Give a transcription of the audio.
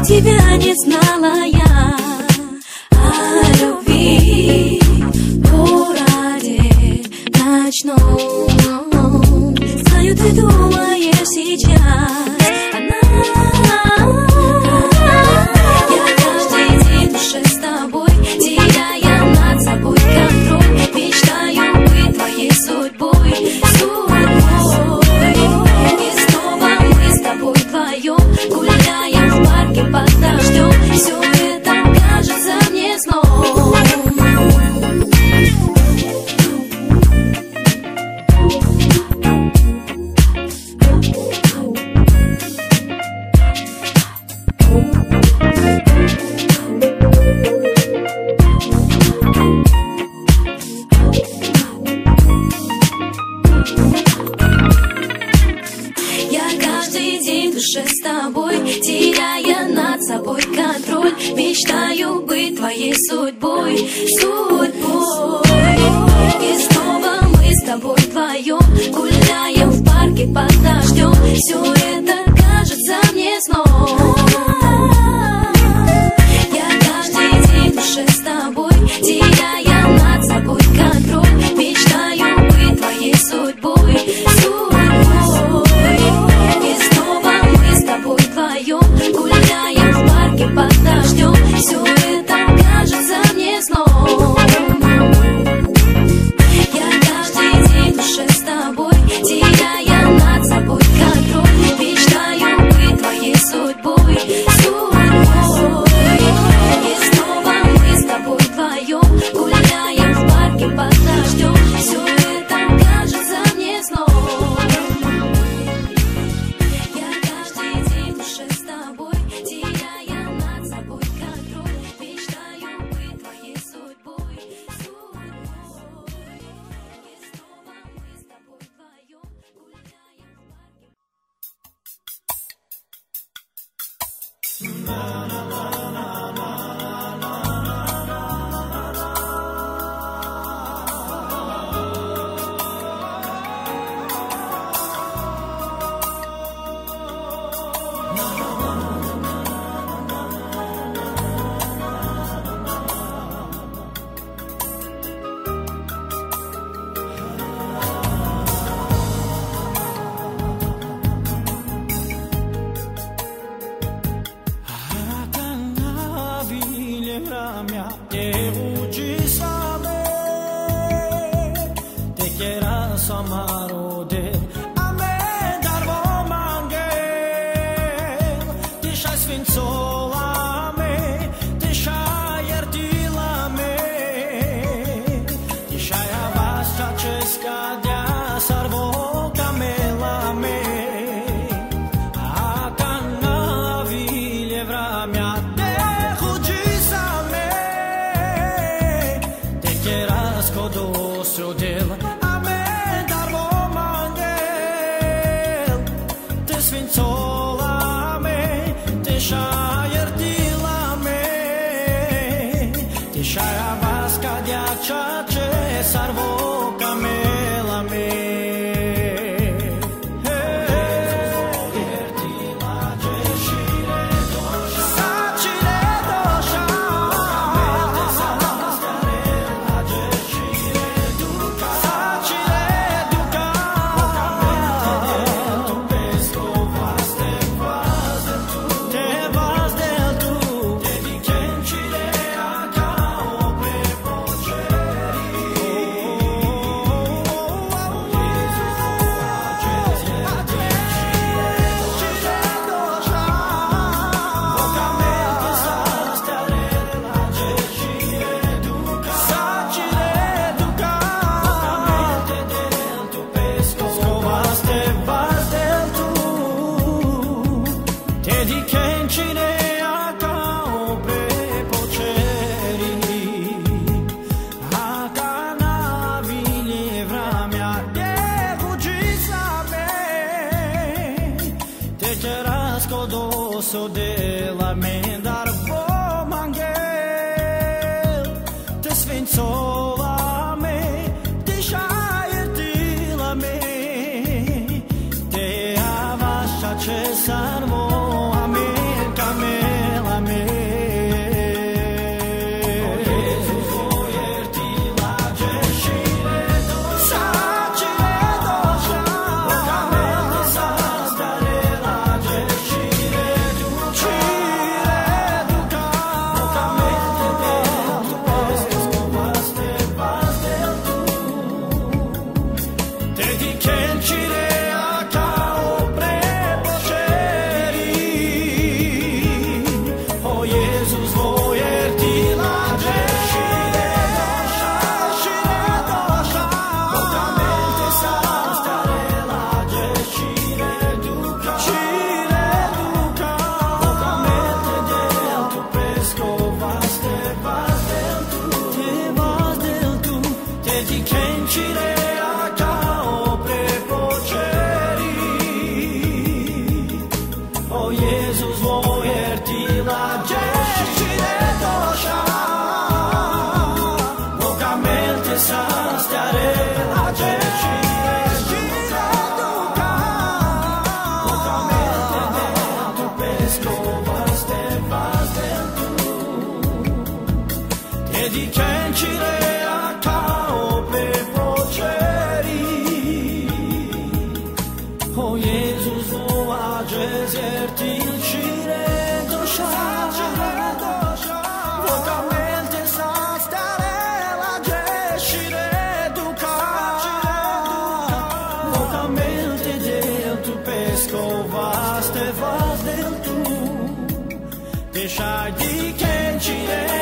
тебя не знала я о любви в городе ночном. Знаю, ты думаешь сейчас она. Я каждый день в душе с тобой, теряя над собой контроль, мечтаю быть твоей судьбой, судьбой. И снова мы с тобой вдвоем гуляем в парке под дождем. Все это кажется мне сном. С тобой, теряя над собой контроль, мечтаю быть твоей судьбой, судьбой. И снова мы с тобой вдвоем гуляем в парке под дождем. Все это кажется мне сном. Я каждый день в душе с тобой, теряя над собой контроль, мечтаю быть твоей судьбой, судьбой. И снова мы с тобой вдвоем гуляем в парке под дождем. Все это кажется мне сном. Я каждый день в душе с тобой, теряя над собой контроль, мечтаю быть твоей судьбой, судьбой. И снова мы с тобой вдвоем гуляем в парке под дождем. Все это кажется мне сном. Salvo, amén, camel. Jesus, voierti la gestire dosha. Locamente sa stare la gestire duca. Locamente dentro pescovas te vas dentro. E di cencire a cao per proceri. Oh Jesus, voa deserti il cire dosha. Vocalmente sa stare la gestire duca. Vocalmente dentro pescovas te vas dentro. Deixar de quem te